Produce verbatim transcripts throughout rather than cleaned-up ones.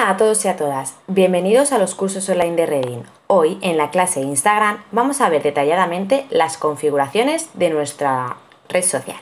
Hola a todos y a todas, bienvenidos a los cursos online de Reading. Hoy en la clase de Instagram vamos a ver detalladamente las configuraciones de nuestra red social.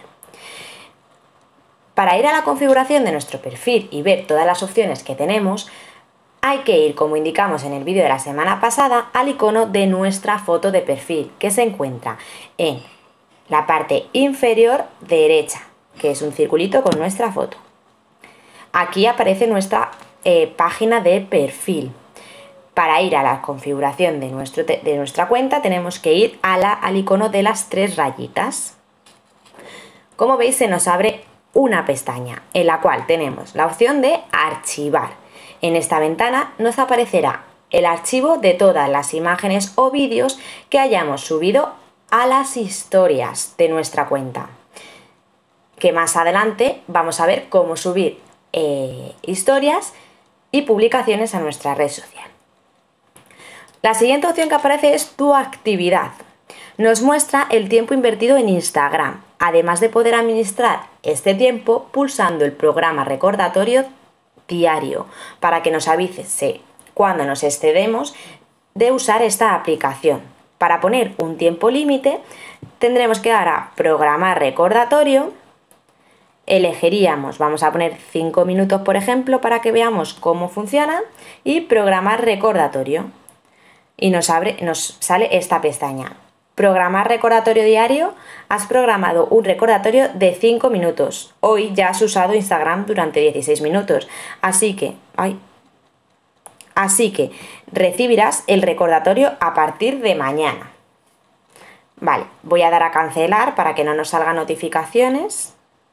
Para ir a la configuración de nuestro perfil y ver todas las opciones que tenemos, hay que ir, como indicamos en el vídeo de la semana pasada, al icono de nuestra foto de perfil, que se encuentra en la parte inferior derecha, que es un circulito con nuestra foto. Aquí aparece nuestra eh, página de perfil. Para ir a la configuración de, nuestro de nuestra cuenta tenemos que ir a la, al icono de las tres rayitas. Como veis, se nos abre una pestaña en la cual tenemos la opción de archivar. En esta ventana nos aparecerá el archivo de todas las imágenes o vídeos que hayamos subido a las historias de nuestra cuenta. Que más adelante vamos a ver cómo subir eh, historias y publicaciones a nuestra red social. La siguiente opción que aparece es tu actividad. Nos muestra el tiempo invertido en Instagram, además de poder administrar este tiempo pulsando el programa recordatorio diario para que nos avise cuando nos excedemos de usar esta aplicación. Para poner un tiempo límite tendremos que dar a programar recordatorio. Elegiríamos, vamos a poner cinco minutos por ejemplo para que veamos cómo funciona, y programar recordatorio. Y nos, abre, nos sale esta pestaña. Programar recordatorio diario. Has programado un recordatorio de cinco minutos. Hoy ya has usado Instagram durante dieciséis minutos. Así que, ay, así que recibirás el recordatorio a partir de mañana. Vale, voy a dar a cancelar para que no nos salgan notificaciones.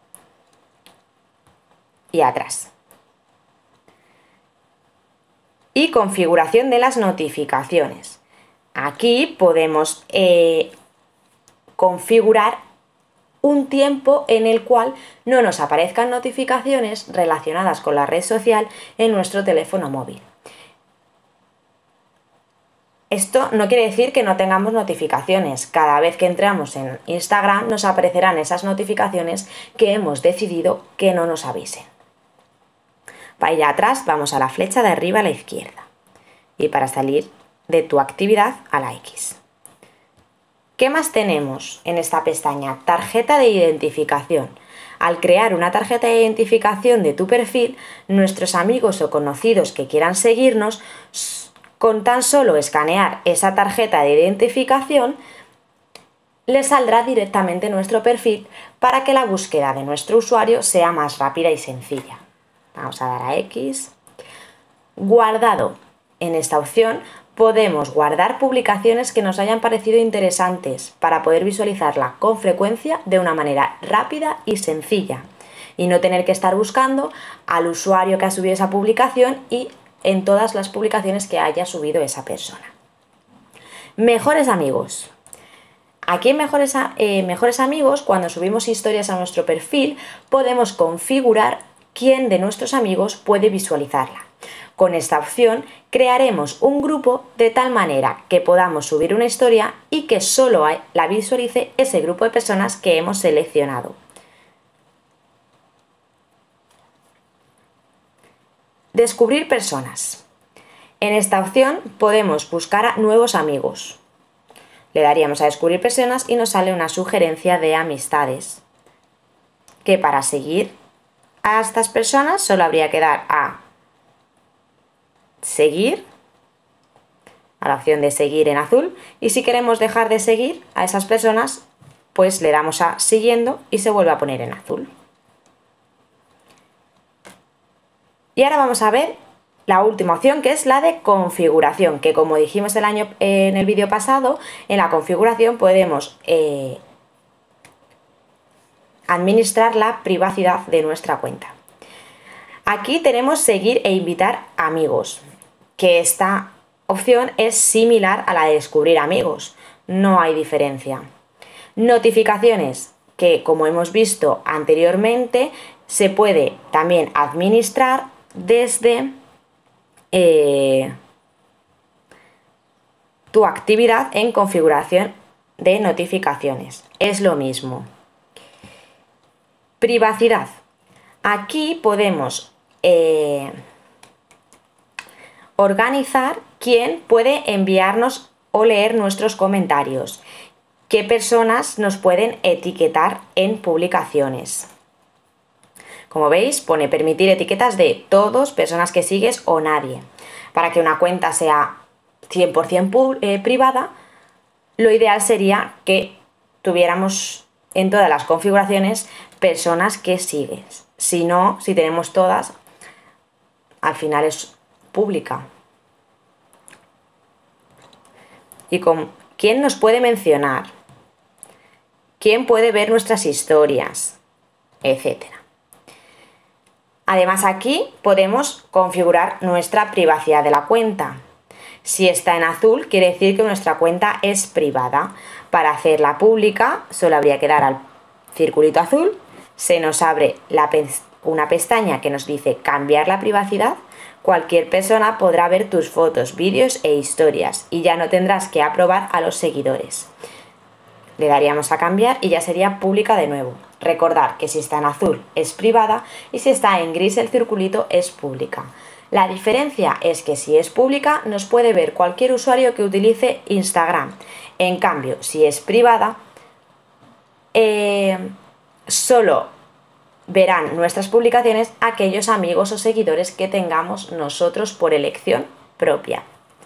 Y atrás. Y configuración de las notificaciones. Aquí podemos eh, configurar un tiempo en el cual no nos aparezcan notificaciones relacionadas con la red social en nuestro teléfono móvil. Esto no quiere decir que no tengamos notificaciones. Cada vez que entramos en Instagram nos aparecerán esas notificaciones que hemos decidido que no nos avisen. Para ir atrás vamos a la flecha de arriba a la izquierda y para salir de tu actividad a la X. ¿Qué más tenemos en esta pestaña? Tarjeta de identificación. Al crear una tarjeta de identificación de tu perfil, nuestros amigos o conocidos que quieran seguirnos, con tan solo escanear esa tarjeta de identificación, les saldrá directamente nuestro perfil para que la búsqueda de nuestro usuario sea más rápida y sencilla. Vamos a dar a X. Guardado. En esta opción podemos guardar publicaciones que nos hayan parecido interesantes para poder visualizarla con frecuencia de una manera rápida y sencilla y no tener que estar buscando al usuario que ha subido esa publicación y en todas las publicaciones que haya subido esa persona. Mejores amigos. Aquí en mejores, eh, mejores amigos, cuando subimos historias a nuestro perfil, podemos configurar quién de nuestros amigos puede visualizarla. Con esta opción crearemos un grupo de tal manera que podamos subir una historia y que solo la visualice ese grupo de personas que hemos seleccionado. Descubrir personas. En esta opción podemos buscar a nuevos amigos. Le daríamos a descubrir personas y nos sale una sugerencia de amistades, que para seguir a estas personas solo habría que dar a seguir, a la opción de seguir en azul, y si queremos dejar de seguir a esas personas, pues le damos a siguiendo y se vuelve a poner en azul. Y ahora vamos a ver la última opción, que es la de configuración, que como dijimos el año, eh, en el vídeo pasado, en la configuración podemos eh, administrar la privacidad de nuestra cuenta. Aquí tenemos seguir e invitar amigos, que esta opción es similar a la de descubrir amigos, no hay diferencia. Notificaciones, que como hemos visto anteriormente, se puede también administrar desde eh, tu actividad en configuración de notificaciones. Es lo mismo. Privacidad. Aquí podemos eh, organizar quién puede enviarnos o leer nuestros comentarios, qué personas nos pueden etiquetar en publicaciones. Como veis, pone permitir etiquetas de todos, personas que sigues o nadie. Para que una cuenta sea cien por cien eh, privada, lo ideal sería que tuviéramos en todas las configuraciones personas que sigues. Si no, si tenemos todas, al final es pública. Y con quién nos puede mencionar, quién puede ver nuestras historias, etcétera. Además, aquí podemos configurar nuestra privacidad de la cuenta. Si está en azul, quiere decir que nuestra cuenta es privada. Para hacerla pública, solo habría que dar al circulito azul, se nos abre la una pestaña que nos dice cambiar la privacidad. Cualquier persona podrá ver tus fotos, vídeos e historias y ya no tendrás que aprobar a los seguidores. Le daríamos a cambiar y ya sería pública de nuevo. Recordar que si está en azul es privada y si está en gris el circulito es pública. La diferencia es que si es pública nos puede ver cualquier usuario que utilice Instagram. En cambio, si es privada, eh, solo verán nuestras publicaciones aquellos amigos o seguidores que tengamos nosotros por elección propia.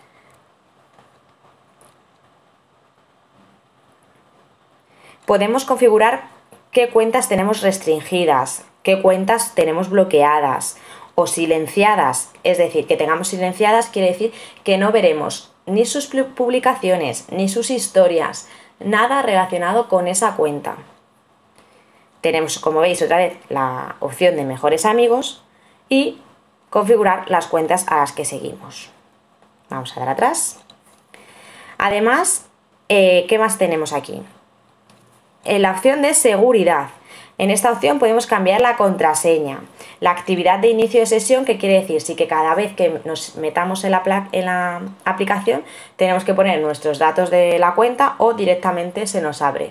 Podemos configurar qué cuentas tenemos restringidas, qué cuentas tenemos bloqueadas o silenciadas. Es decir, que tengamos silenciadas quiere decir que no veremos ni sus publicaciones, ni sus historias, nada relacionado con esa cuenta. Tenemos, como veis, otra vez la opción de mejores amigos y configurar las cuentas a las que seguimos. Vamos a dar atrás. Además, eh, ¿qué más tenemos aquí? En la opción de seguridad. En esta opción podemos cambiar la contraseña, la actividad de inicio de sesión, que quiere decir sí que cada vez que nos metamos en la, en la aplicación tenemos que poner nuestros datos de la cuenta o directamente se nos abre.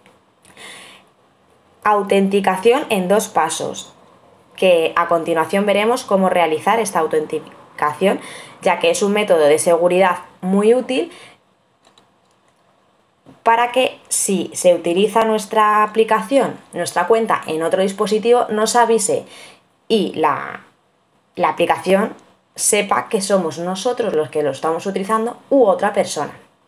Autenticación en dos pasos, que a continuación veremos cómo realizar esta autenticación, ya que es un método de seguridad muy útil para que si se utiliza nuestra aplicación, nuestra cuenta en otro dispositivo, nos avise y la, la aplicación sepa que somos nosotros los que lo estamos utilizando u otra persona.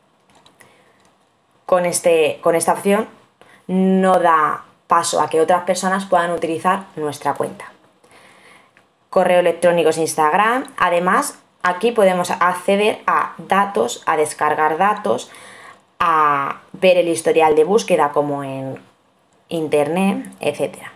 Con, este, con esta opción no da paso a que otras personas puedan utilizar nuestra cuenta. Correo electrónico es Instagram. Además, aquí podemos acceder a datos, a descargar datos, a ver el historial de búsqueda como en internet, etcétera.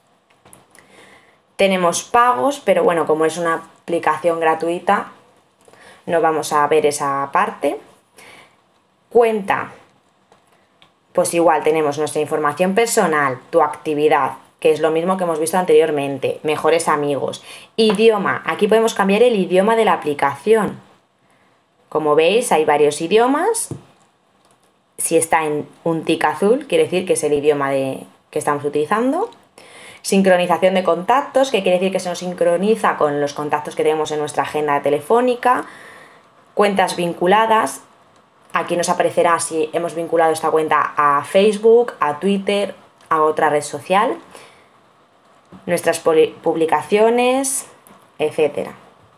Tenemos pagos, pero bueno, como es una aplicación gratuita, no vamos a ver esa parte. Cuenta, pues igual tenemos nuestra información personal, tu actividad, que es lo mismo que hemos visto anteriormente, mejores amigos. Idioma, aquí podemos cambiar el idioma de la aplicación. Como veis, hay varios idiomas. Si está en un tic azul, quiere decir que es el idioma de, que estamos utilizando. Sincronización de contactos, que quiere decir que se nos sincroniza con los contactos que tenemos en nuestra agenda telefónica. Cuentas vinculadas, aquí nos aparecerá si hemos vinculado esta cuenta a Facebook, a Twitter, a otra red social. Nuestras publicaciones, etcétera.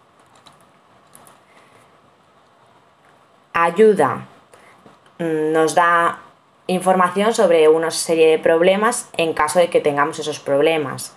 Ayuda. Nos da información sobre una serie de problemas en caso de que tengamos esos problemas.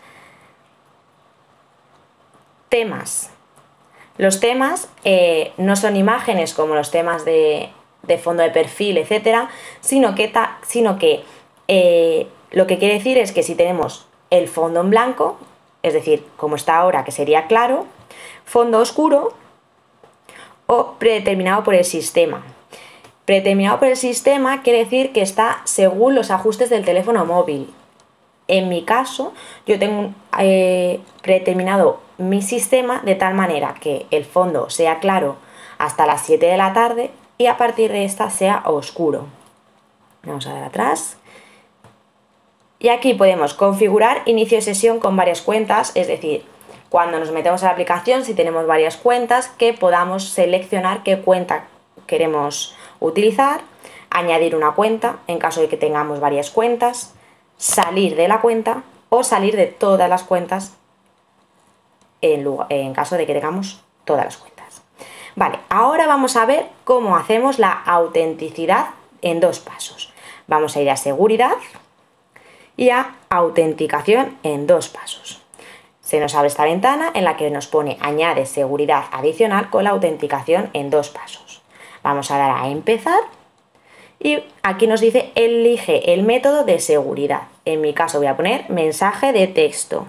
Temas. Los temas eh, no son imágenes como los temas de, de fondo de perfil, etcétera, sino que, ta, sino que eh, lo que quiere decir es que si tenemos el fondo en blanco, es decir, como está ahora, que sería claro, fondo oscuro o predeterminado por el sistema. Predeterminado por el sistema quiere decir que está según los ajustes del teléfono móvil. En mi caso, yo tengo eh, predeterminado mi sistema de tal manera que el fondo sea claro hasta las siete de la tarde y a partir de esta sea oscuro. Vamos a dar atrás. Y aquí podemos configurar inicio de sesión con varias cuentas, es decir, cuando nos metemos a la aplicación, si tenemos varias cuentas, que podamos seleccionar qué cuenta queremos utilizar, añadir una cuenta en caso de que tengamos varias cuentas, salir de la cuenta o salir de todas las cuentas en, lugar, en caso de que tengamos todas las cuentas. Vale, ahora vamos a ver cómo hacemos la autenticidad en dos pasos. Vamos a ir a seguridad y a autenticación en dos pasos. Se nos abre esta ventana en la que nos pone añade seguridad adicional con la autenticación en dos pasos. Vamos a dar a empezar y aquí nos dice elige el método de seguridad. En mi caso voy a poner mensaje de texto.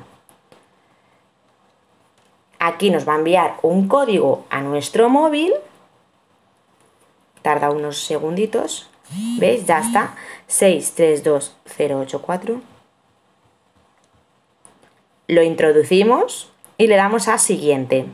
Aquí nos va a enviar un código a nuestro móvil. Tarda unos segunditos. ¿Veis? Ya está. seis tres dos cero ocho cuatro. Lo introducimos y le damos a siguiente.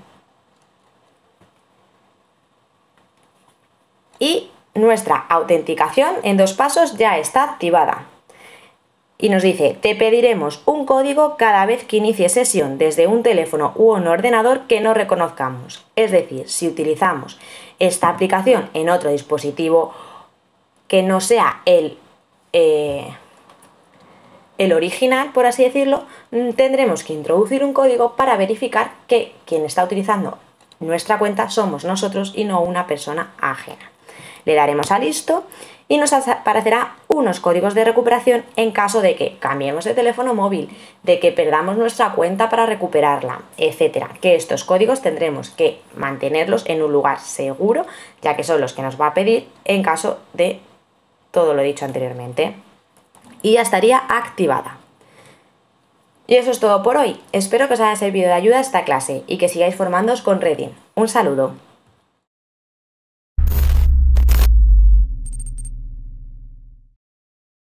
Y nuestra autenticación en dos pasos ya está activada. Y nos dice, te pediremos un código cada vez que inicie sesión desde un teléfono u un ordenador que no reconozcamos. Es decir, si utilizamos esta aplicación en otro dispositivo que no sea el, eh, el original, por así decirlo, tendremos que introducir un código para verificar que quien está utilizando nuestra cuenta somos nosotros y no una persona ajena. Le daremos a listo y nos aparecerá unos códigos de recuperación en caso de que cambiemos de teléfono móvil, de que perdamos nuestra cuenta para recuperarla, etcétera. Que estos códigos tendremos que mantenerlos en un lugar seguro, ya que son los que nos va a pedir en caso de todo lo dicho anteriormente. Y ya estaría activada. Y eso es todo por hoy. Espero que os haya servido de ayuda esta clase y que sigáis formándoos con Reading. Un saludo.